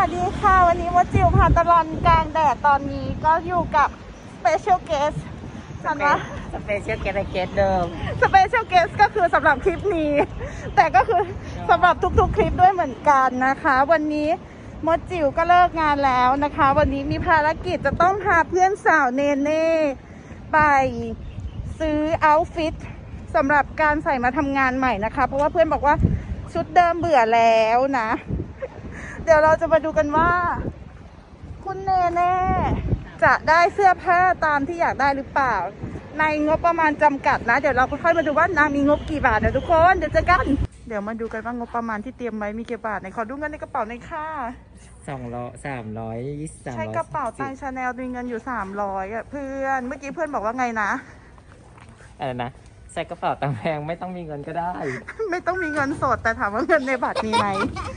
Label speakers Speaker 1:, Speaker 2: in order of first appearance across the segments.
Speaker 1: วัสดีค่ะวันนี้มดจิ๋วพาตลอนกลางแดดตอนนี้ก็อยู่กับ Special Guest ทันปะ
Speaker 2: Special Guest เดิม
Speaker 1: Special Guest ก็คือสำหรับคลิปนี้ แต่ก็คือสำหรับทุกๆคลิปด้วยเหมือนกันนะคะวันนี้มดจิ๋วก็เลิกงานแล้วนะคะวันนี้มีภารกิจจะต้องพาเพื่อนสาวเนเน่ไปซื้อเอาท์ฟิตสำหรับการใส่มาทำงานใหม่นะคะเพราะว่าเพื่อนบอกว่าชุดเดิมเบื่อแล้วนะเดี๋ยวเราจะมาดูกันว่าคุณเนเน่จะได้เสื้อผ้าตามที่อยากได้หรือเปล่าในงบประมาณจำกัดนะเดี๋ยวเราค่อยมาดูว่านางมีงบกี่บาทนะทุกคนเดี๋ยวเจอกันเดี๋ยวมาดูกันว่างบประมาณที่เตรียมไว้มีกี่บาทไหนขอดูเงินในกระเป๋าหน่อยค่ะ
Speaker 2: 320
Speaker 1: ใช้กระเป๋าตังค์ชาแนลมีเงินอยู่300อ่ะเพื่อนเมื่อกี้เพื่อนบอกว่าไงนะ
Speaker 2: อะไรนะใส่กระเป๋าตังค์แพงไม่ต้องมีเงินก็ได้
Speaker 1: ไม่ต้องมีเงินสดแต่ถามว่าเงินในบัตรมีไหม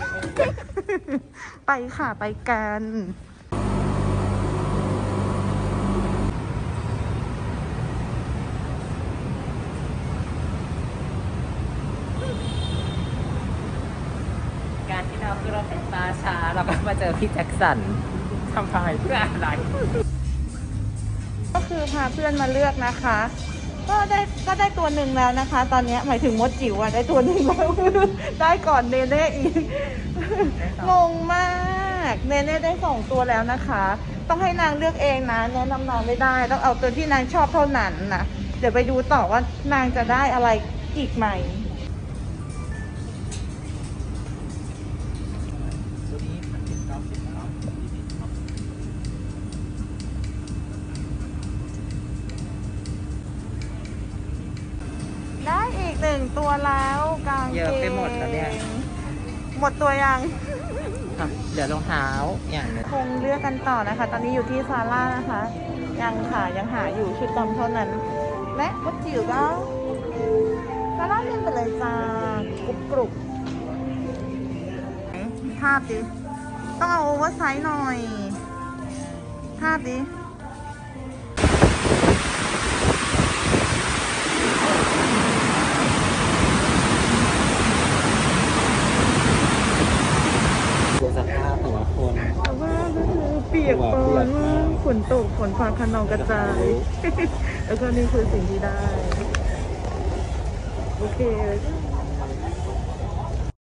Speaker 1: ไปค่ะไปกัน
Speaker 2: การที่เราคือรถไฟฟ้าช้าเราก็มาเจอพี่แจ็คสันทำไมเพื่ออะไร
Speaker 1: ก็คือพาเพื่อนมาเลือกนะคะก็ได้ตัวหนึ่งแล้วนะคะตอนนี้หมายถึงมดจิ๋วอะได้ตัวหนึ่งแล้วได้ก่อนเนเน่อีกงงมากเนเน่ได้2ตัวแล้วนะคะต้องให้นางเลือกเองนะแนะนำนางไม่ได้ต้องเอาตัวที่นางชอบเท่านั้นนะเดี๋ยวไปดูต่อว่านางจะได้อะไรอีกไหมได้อีก1ตัวแล้วกางเกง
Speaker 2: เยอะไปหมดแล้วเนี่ย
Speaker 1: หมดตัวยัง
Speaker 2: เดี๋ยวรองเท้าอย่างนึง
Speaker 1: คงเลือกกันต่อนะคะตอนนี้อยู่ที่ซาร่านะคะยังค่ะยังหาอยู่ชุดดำเท่านั้นและมดจิ๋วก็ซาร่าเล่นไปเลยจ้ากรุบทาบดิต้องเอาโอเวอร์ไซส์หน่อยทาบดิ
Speaker 2: สภาพหัวคน
Speaker 1: ว่าก็คือเปียกปอนมากฝนตกฝนฟ้าคะนองกระจาย แล้วก็นี่คือสิ่งที่ได้โอเค